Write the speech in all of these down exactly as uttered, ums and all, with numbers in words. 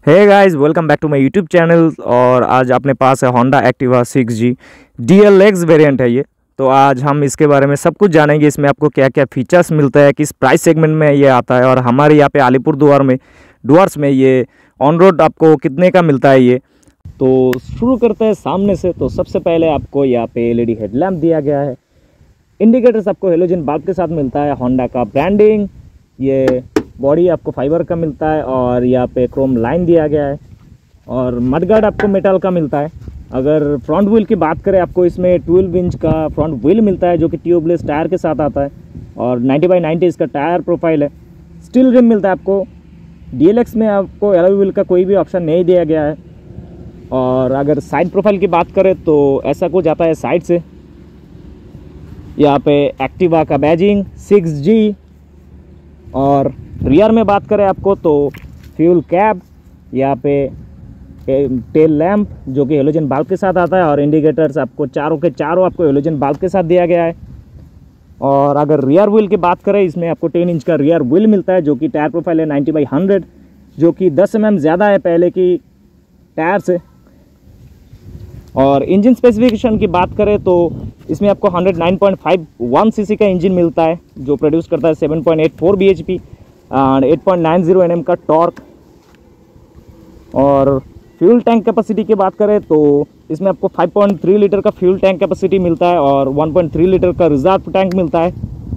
Hey guys, welcome back to my YouTube channel. और आज अपने पास है Honda Activa six G D L X variant है ये। तो आज हम इसके बारे में सब कुछ जानेंगे, इसमें आपको क्या क्या फीचर्स मिलता है, किस प्राइस सेगमेंट में ये आता है और हमारे यहाँ पे अलीपुरद्वार में डुअर्स में ये ऑन रोड आपको कितने का मिलता है ये। तो शुरू करते हैं सामने से। तो सबसे पहले आपको यहाँ पे एल ई डी हेडलैम्प दिया गया है। इंडिकेटर्स आपको हेलोजन बल्ब के साथ मिलता है। होंडा का ब्रांडिंग, ये बॉडी आपको फाइबर का मिलता है और यहाँ पे क्रोम लाइन दिया गया है और मडगार्ड आपको मेटल का मिलता है। अगर फ्रंट व्हील की बात करें, आपको इसमें ट्वेल्व इंच का फ्रंट व्हील मिलता है जो कि ट्यूबलेस टायर के साथ आता है और नाइन्टी बाई नाइन्टी इसका टायर प्रोफाइल है। स्टील रिम मिलता है आपको। डी एल एक्स में आपको एलॉय व्हील का कोई भी ऑप्शन नहीं दिया गया है। और अगर साइड प्रोफाइल की बात करें तो ऐसा कुछ आता है साइड से। यहाँ पे एक्टिवा का बैजिंग सिक्स जी। और रियर में बात करें आपको तो फ्यूल कैप, यहाँ पे टेल लैंप जो कि हेलोजन बल्ब के साथ आता है और इंडिकेटर्स आपको चारों के चारों आपको हेलोजन बल्ब के साथ दिया गया है। और अगर रियर व्हील की बात करें, इसमें आपको टेन इंच का रियर व्हील मिलता है जो कि टायर प्रोफाइल है नाइन्टी बाई हंड्रेड, जो कि दस एम एम ज़्यादा है पहले की टायर से। और इंजन स्पेसिफिकेशन की बात करें तो इसमें आपको one O nine point five one CC का इंजन मिलता है जो प्रोड्यूस करता है seven point eight four B H P and eight point nine zero N M का टॉर्क। और फ्यूल टैंक कैपेसिटी की बात करें तो इसमें आपको फाइव पॉइंट थ्री लीटर का फ्यूल टैंक कैपेसिटी मिलता है और वन पॉइंट थ्री लीटर का रिजर्व टैंक मिलता है।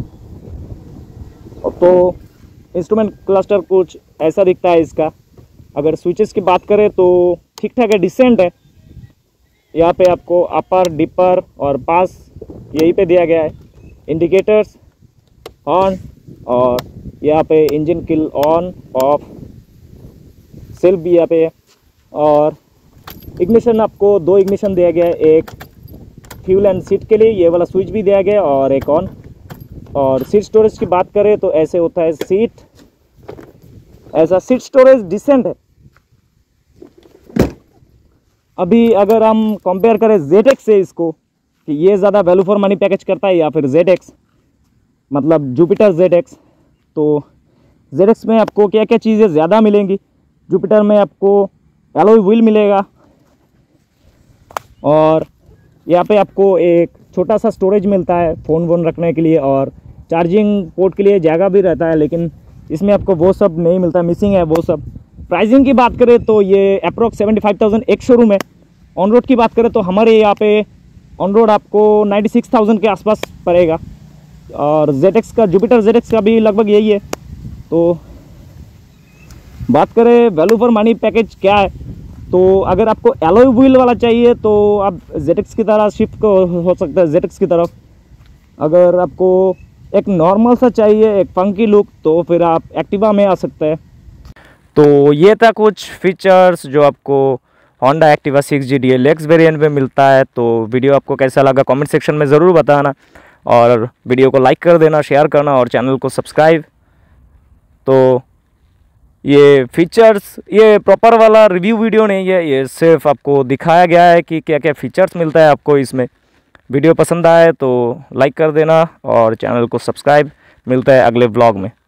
तो इंस्ट्रूमेंट क्लस्टर कुछ ऐसा दिखता है इसका। अगर स्विचेस की बात करें तो ठीक ठाक है, डिसेंट है। यहाँ पे आपको अपर, डिपर और पास यहीं पे दिया गया है। इंडिकेटर्स, हॉर्न और यहाँ पे engine kill on off, self भी यहाँ पे है। और इग्निशन आपको दो इग्निशन दिया गया है, एक फ्यूल एंड सीट के लिए ये वाला स्विच भी दिया गया है और एक ऑन। और सीट स्टोरेज की बात करें तो ऐसे होता है सीट, ऐसा सीट स्टोरेज डिसेंट है। अभी अगर हम कंपेयर करें जेड एक्स से इसको कि ये ज़्यादा वैल्यू फॉर मनी पैकेज करता है या फिर जेड एक्स, मतलब जुपिटर जेड एक्स, तो जेड एक्स में आपको क्या क्या चीज़ें ज़्यादा मिलेंगी। जुपिटर में आपको एलॉय व्हील मिलेगा और यहाँ पे आपको एक छोटा सा स्टोरेज मिलता है फ़ोन वोन रखने के लिए और चार्जिंग पोर्ट के लिए जगह भी रहता है, लेकिन इसमें आपको वो सब नहीं मिलता, मिसिंग है वो सब। प्राइसिंग की बात करें तो ये अप्रोक्स सेवेंटी फाइव थाउजेंड एक शोरूम है। ऑन रोड की बात करें तो हमारे यहाँ पे ऑन रोड आपको नाइन्टी सिक्स थाउजेंड के आसपास पड़ेगा और जेड एक्स का, जुपिटर जेड एक्स का भी लगभग यही है। तो बात करें वैल्यू फॉर मनी पैकेज क्या है, तो अगर आपको एलॉय व्हील वाला चाहिए तो आप जेड एक्स की तरह शिफ्ट हो सकता है जेड एक्स की तरफ। अगर आपको एक नॉर्मल सा चाहिए, एक फंकी लुक, तो फिर आप एक्टिवा में आ सकते हैं। तो ये था कुछ फीचर्स जो आपको Honda Activa six G D L X variant में मिलता है। तो वीडियो आपको कैसा लगा कमेंट सेक्शन में ज़रूर बताना और वीडियो को लाइक कर देना, शेयर करना और चैनल को सब्सक्राइब। तो ये फीचर्स, ये प्रॉपर वाला रिव्यू वीडियो नहीं है, ये सिर्फ आपको दिखाया गया है कि क्या क्या फीचर्स मिलता है आपको इसमें। वीडियो पसंद आए तो लाइक कर देना और चैनल को सब्सक्राइब। मिलता है अगले व्लॉग में।